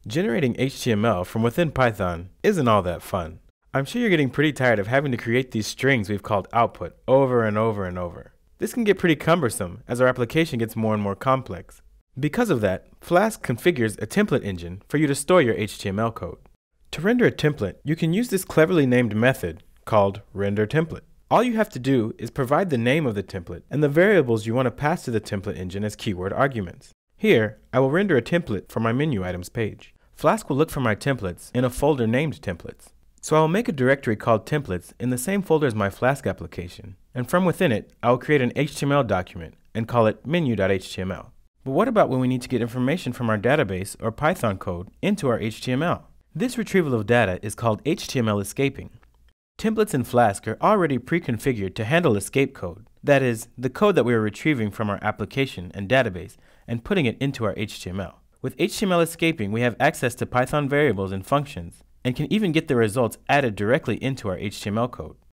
Generating HTML from within Python isn't all that fun. I'm sure you're getting pretty tired of having to create these strings we've called output over and over and over. This can get pretty cumbersome as our application gets more and more complex. Because of that, Flask configures a template engine for you to store your HTML code. To render a template, you can use this cleverly named method called renderTemplate. All you have to do is provide the name of the template and the variables you want to pass to the template engine as keyword arguments. Here, I will render a template for my menu items page. Flask will look for my templates in a folder named templates. So I will make a directory called templates in the same folder as my Flask application, and from within it, I will create an HTML document and call it menu.html. But what about when we need to get information from our database or Python code into our HTML? This retrieval of data is called HTML escaping. Templates in Flask are already pre-configured to handle escape code, that is, the code that we are retrieving from our application and database and putting it into our HTML. With HTML escaping, we have access to Python variables and functions, and can even get the results added directly into our HTML code.